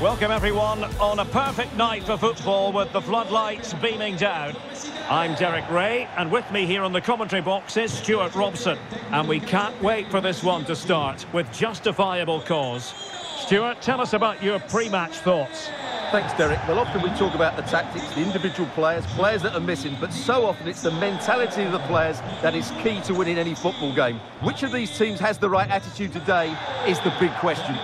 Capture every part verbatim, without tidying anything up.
Welcome everyone on a perfect night for football with the floodlights beaming down. I'm Derek Ray, and with me here on the commentary box is Stuart Robson. And we can't wait for this one to start with justifiable cause. Stuart, tell us about your pre-match thoughts. Thanks, Derek. Well, often we talk about the tactics, the individual players, players that are missing, but so often it's the mentality of the players that is key to winning any football game. Which of these teams has the right attitude today is the big question.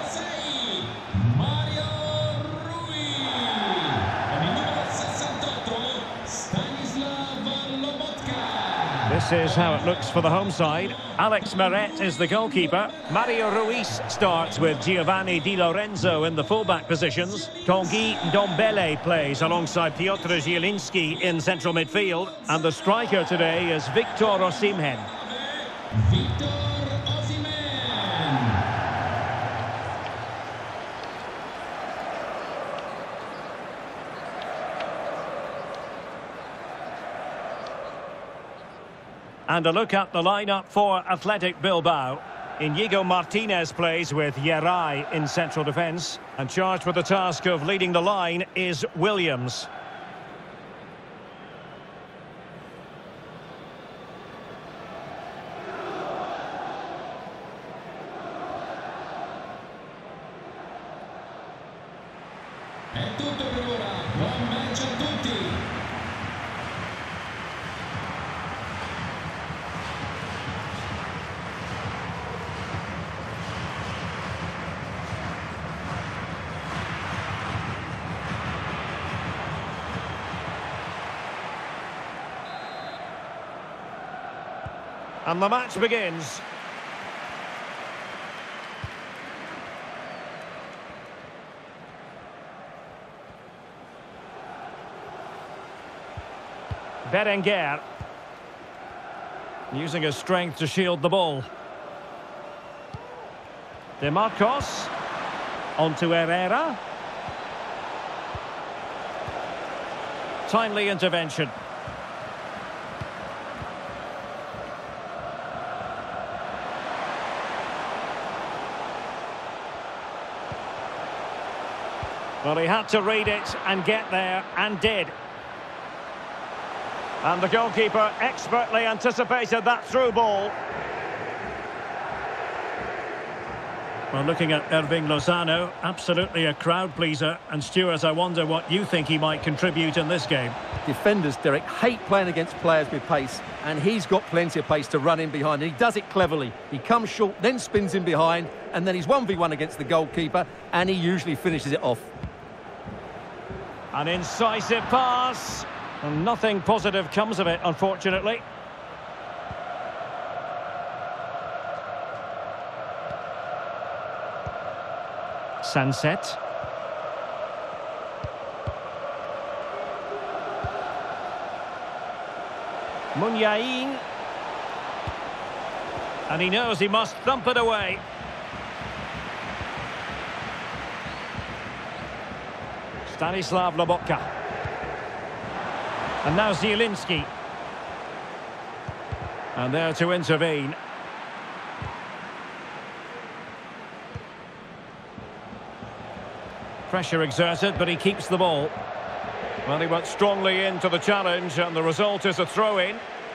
This is how it looks for the home side. Alex Meret is the goalkeeper. Mario Ruiz starts with Giovanni Di Lorenzo in the fullback positions. Tanguy Ndombele plays alongside Piotr Zielinski in central midfield. And the striker today is Victor Osimhen. Victor And a look at the lineup for Athletic Bilbao. Inigo Martinez plays with Yeray in central defence. And charged with the task of leading the line is Williams. È tutto per ora. Buon match a tutti. And the match begins. Berenguer. Using his strength to shield the ball. De Marcos. Onto Herrera. Timely intervention. Well, he had to read it and get there, and did. And the goalkeeper expertly anticipated that through ball. Well, looking at Irving Lozano, absolutely a crowd pleaser. And Stuart, I wonder what you think he might contribute in this game. Defenders, Derek, hate playing against players with pace, and he's got plenty of pace to run in behind. And he does it cleverly. He comes short, then spins in behind, and then he's one v one against the goalkeeper, and he usually finishes it off. An incisive pass, and nothing positive comes of it, unfortunately. Sunset. Munyain. And he knows he must thump it away. Stanislav Lobotka. And now Zielinski. And there to intervene. Pressure exerted, but he keeps the ball. Well, he went strongly into the challenge, and the result is a throw-in.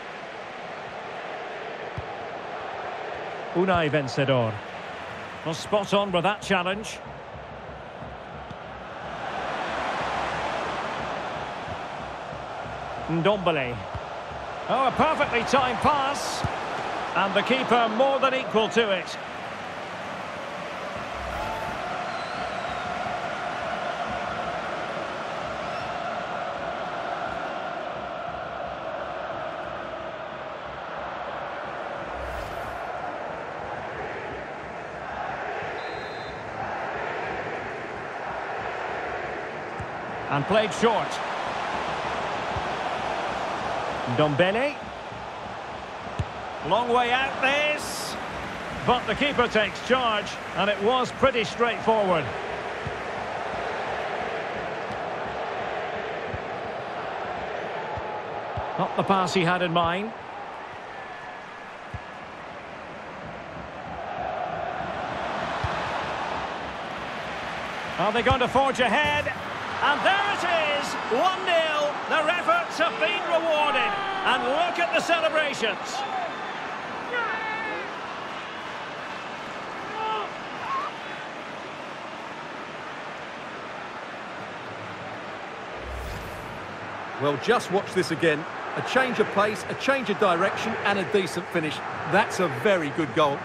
Unai Vencedor. Well, spot on with that challenge. Ndombele. Oh, a perfectly timed pass. And the keeper more than equal to it. And played short. Ndombele. Long way out this. But the keeper takes charge, and it was pretty straightforward. Not the pass he had in mind. Are they going to forge ahead? And there it is, one nil. Their efforts have been rewarded. And look at the celebrations. Well, just watch this again. A change of pace, a change of direction, and a decent finish. That's a very good goal.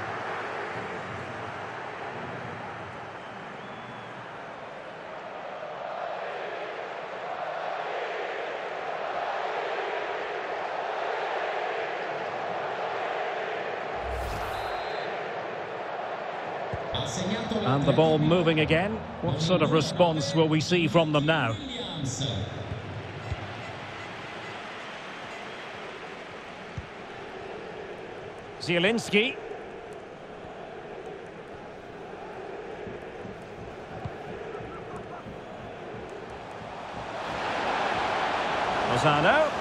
And the ball moving again. What sort of response will we see from them now? Zielinski. Lozano.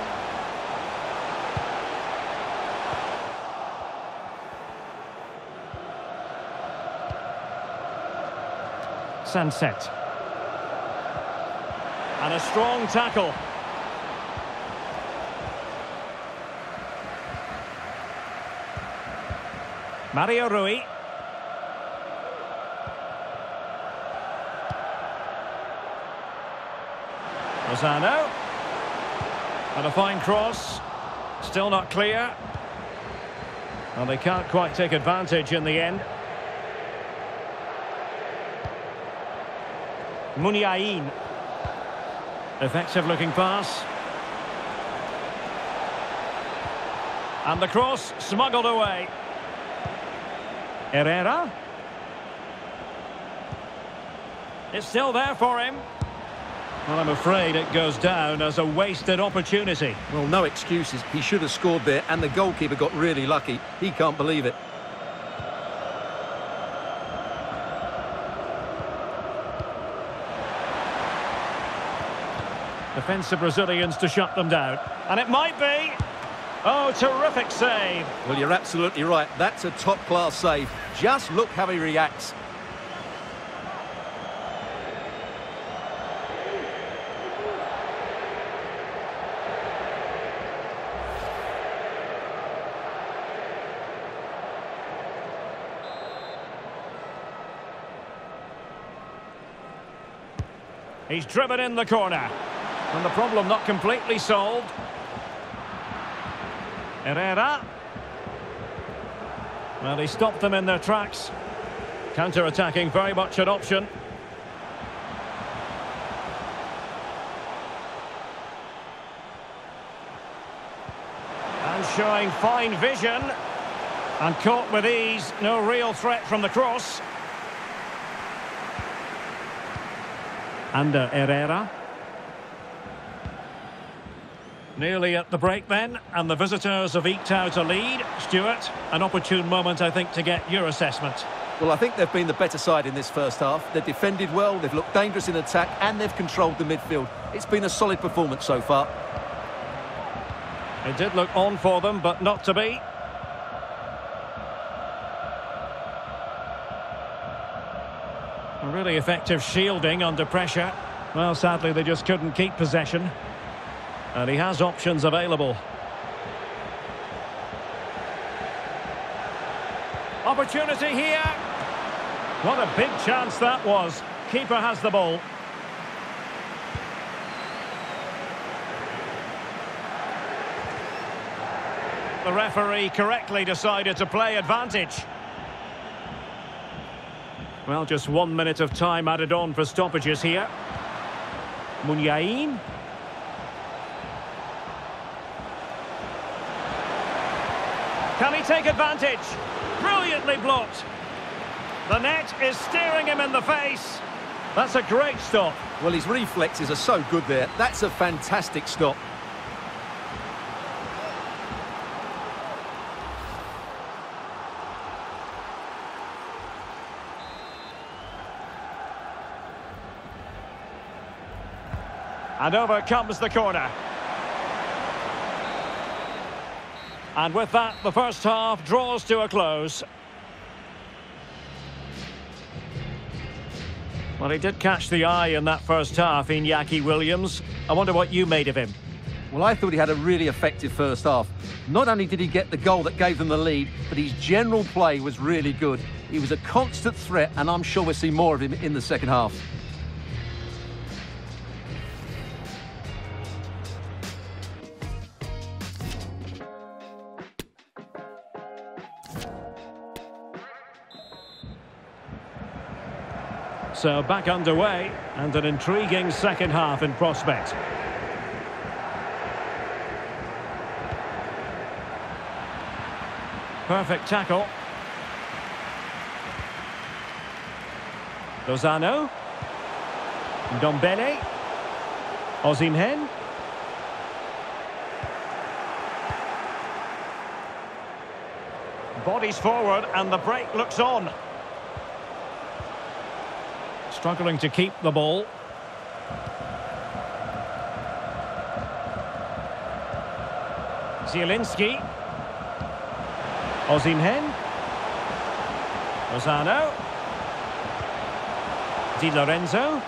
Sunset. And a strong tackle. Mario Rui. Lozano. And a fine cross. Still not clear. Well, they can't quite take advantage in the end. Muniain. Effective looking pass. And the cross smuggled away. Herrera. It's still there for him. Well, I'm afraid it goes down as a wasted opportunity. Well, no excuses. He should have scored there, and the goalkeeper got really lucky. He can't believe it. Defensive Brazilians to shut them down. And it might be. Oh, terrific save. Well, you're absolutely right. That's a top-class save. Just look how he reacts. He's driven in the corner. And the problem not completely solved. Herrera. Well, he stopped them in their tracks. Counter-attacking, very much an option. And showing fine vision. And caught with ease. No real threat from the cross. Ander Herrera. Nearly at the break then, and the visitors have eked out a lead. Stuart, an opportune moment, I think, to get your assessment. Well, I think they've been the better side in this first half. They've defended well, they've looked dangerous in attack, and they've controlled the midfield. It's been a solid performance so far. It did look on for them, but not to be. A really effective shielding under pressure. Well, sadly, they just couldn't keep possession. And he has options available. Opportunity here. What a big chance that was. Keeper has the ball. The referee correctly decided to play advantage. Well, just one minute of time added on for stoppages here. Muniain. Can he take advantage? Brilliantly blocked. The net is staring him in the face. That's a great stop. Well, his reflexes are so good there. That's a fantastic stop. And over comes the corner. And with that, the first half draws to a close. Well, he did catch the eye in that first half, Iñaki Williams. I wonder what you made of him. Well, I thought he had a really effective first half. Not only did he get the goal that gave them the lead, but his general play was really good. He was a constant threat, and I'm sure we'll see more of him in the second half. So back underway, and an intriguing second half in prospect. Perfect tackle. Lozano. Ndombele. Osimhen. Bodies forward and the break looks on. Struggling to keep the ball. Zielinski. Osimhen. Lozano. Di Lorenzo.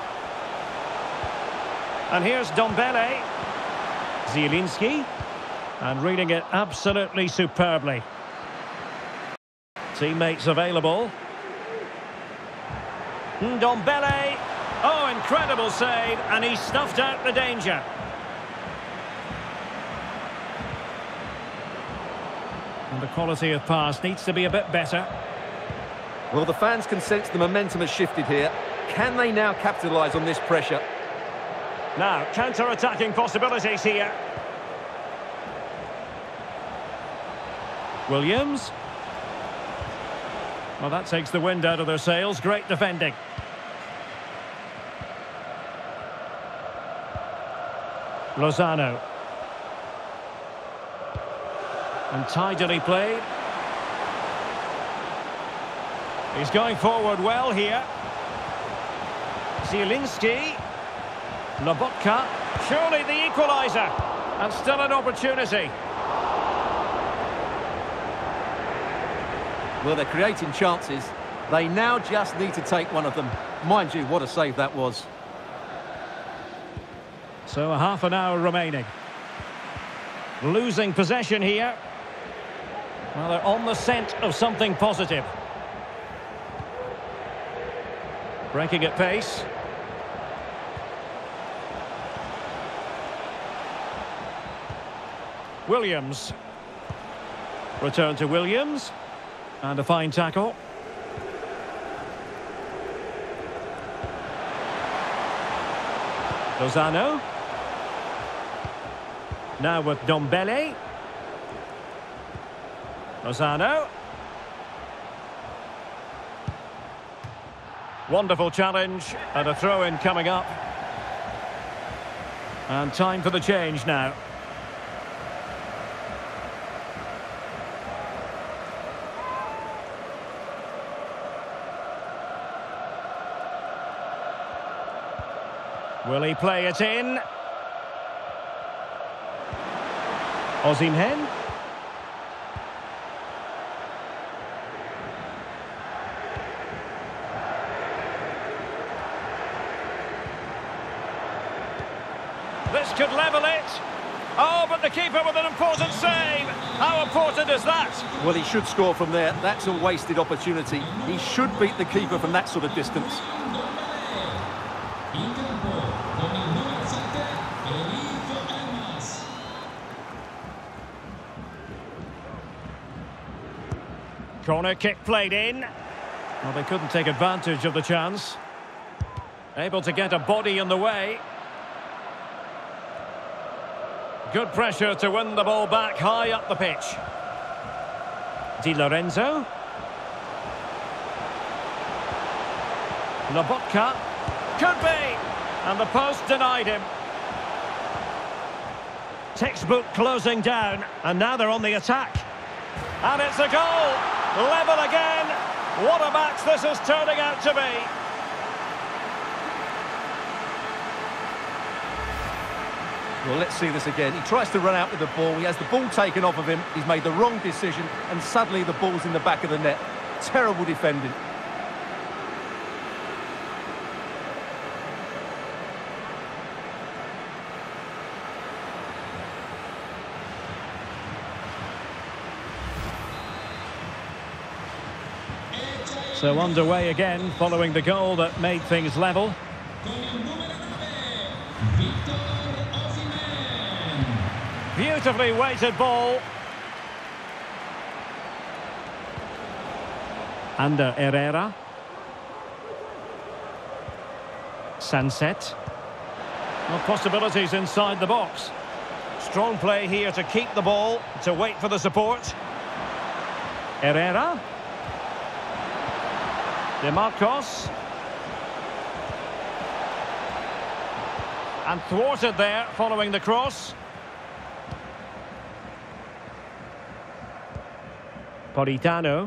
And here's Ndombele. Zielinski. And reading it absolutely superbly. Teammates available. Ndombele. Oh, incredible save, and he snuffed out the danger. And the quality of pass needs to be a bit better. Well, the fans can sense the momentum has shifted here. Can they now capitalise on this pressure? Now, counter-attacking possibilities here. Williams. Well, that takes the wind out of their sails. Great defending. Lozano. And tidily played. He's going forward well here. Zielinski. Lobotka. Surely the equaliser. And still an opportunity. Well, they're creating chances. They now just need to take one of them. Mind you, what a save that was. So a half an hour remaining. Losing possession here. Well, they're on the scent of something positive. Breaking at pace. Williams. Return to Williams. And a fine tackle. Lozano. Now with Ndombele. Lozano. Wonderful challenge, and a throw-in coming up. And time for the change now. Will he play it in? Osimhen. This could level it. Oh, but the keeper with an important save. How important is that? Well, he should score from there. That's a wasted opportunity. He should beat the keeper from that sort of distance. Corner kick played in. Well, they couldn't take advantage of the chance. Able to get a body in the way. Good pressure to win the ball back high up the pitch. Di Lorenzo. Lobotka. Could be. And the post denied him. Textbook closing down. And now they're on the attack. And it's a goal. Level again. What a match this is turning out to be. Well, let's see this again. He tries to run out with the ball. He has the ball taken off of him. He's made the wrong decision. And suddenly the ball's in the back of the net. Terrible defending. So underway again following the goal that made things level. Beautifully weighted ball. Ander Herrera. Sunset. Well, possibilities inside the box. Strong play here to keep the ball, to wait for the support. Herrera. De Marcos. And thwarted there following the cross. Politano.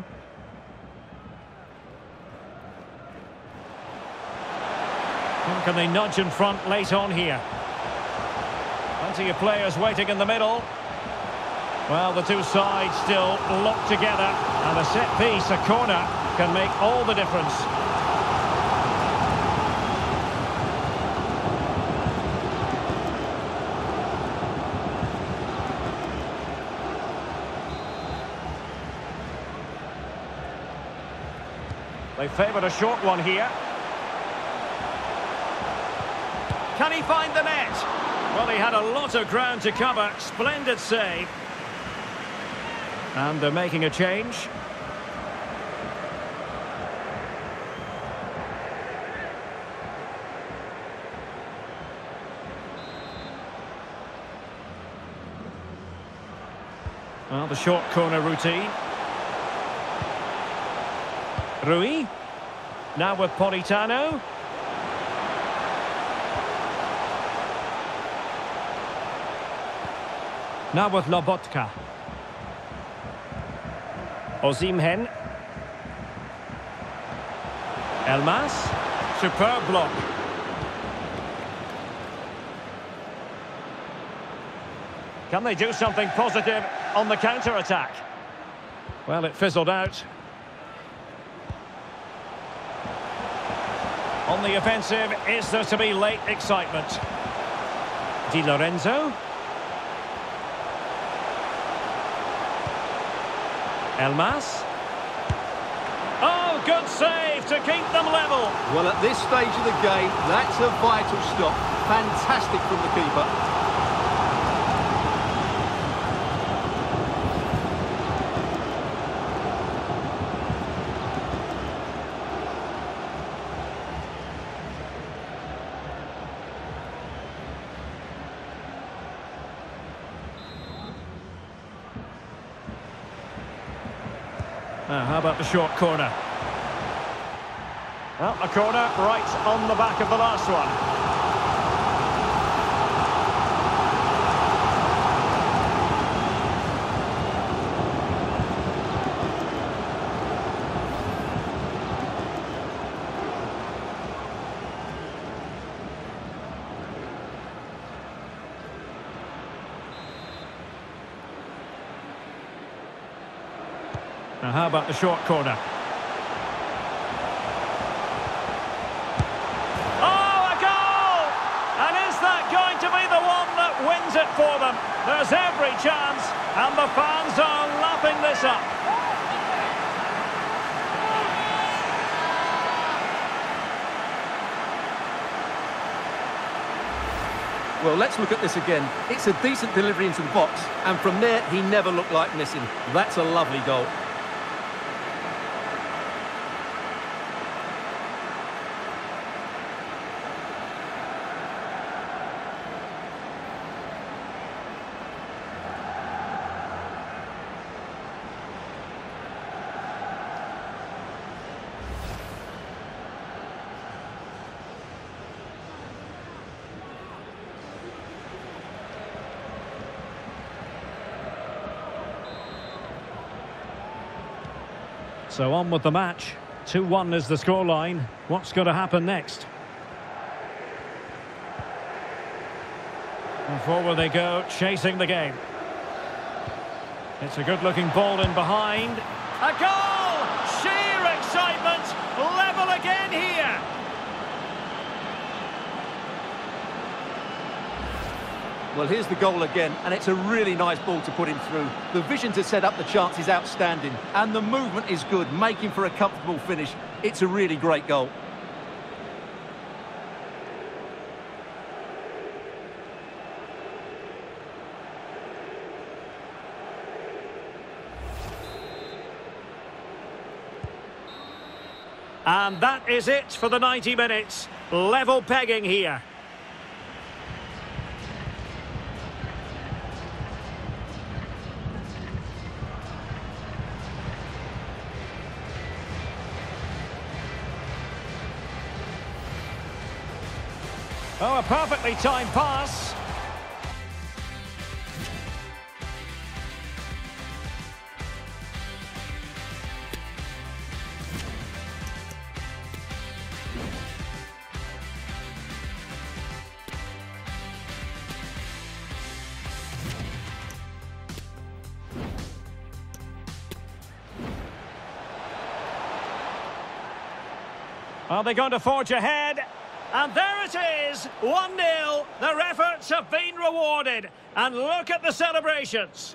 How can they nudge in front late on here? Plenty of players waiting in the middle. Well, the two sides still locked together. And a set piece, a corner, can make all the difference. They favoured a short one here. Can he find the net? Well, he had a lot of ground to cover. Splendid save. And they're making a change. Well, the short corner routine. Rui. Now with Politano. Now with Lobotka. Osimhen. Elmas. Superb block. Can they do something positive on the counter-attack? Well, it fizzled out. On the offensive, is there to be late excitement? Di Lorenzo. Elmas. Oh, good save to keep them level. Well, at this stage of the game, that's a vital stop. Fantastic from the keeper. Now, how about the short corner? Well, a corner right on the back of the last one. Now, how about the short corner? Oh, a goal! And is that going to be the one that wins it for them? There's every chance, and the fans are lapping this up. Well, let's look at this again. It's a decent delivery into the box, and from there, he never looked like missing. That's a lovely goal. So on with the match. two one is the scoreline. What's going to happen next? And forward they go, chasing the game. It's a good-looking ball in behind. A goal! Sheer excitement! Level again here! Well, here's the goal again, and it's a really nice ball to put him through. The vision to set up the chance is outstanding, and the movement is good, making for a comfortable finish. It's a really great goal. And that is it for the ninety minutes. Level pegging here. Oh, a perfectly timed pass. Are they going to forge ahead? And there it is, one nil. Their efforts have been rewarded. And look at the celebrations.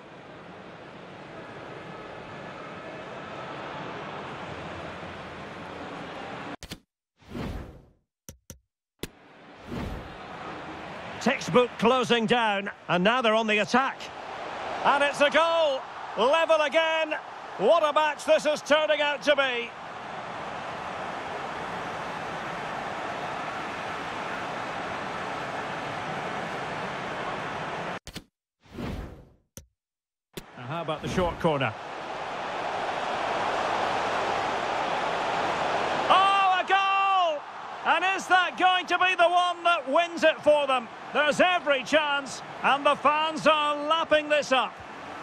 Textbook closing down, and now they're on the attack. And it's a goal. Level again. What a match this is turning out to be. How about the short corner? Oh, a goal! And is that going to be the one that wins it for them? There's every chance, and the fans are lapping this up.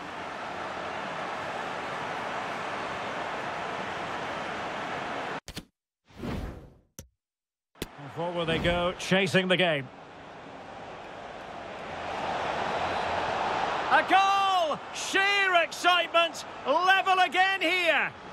And forward they go, chasing the game. A goal! Sheer excitement, level again here.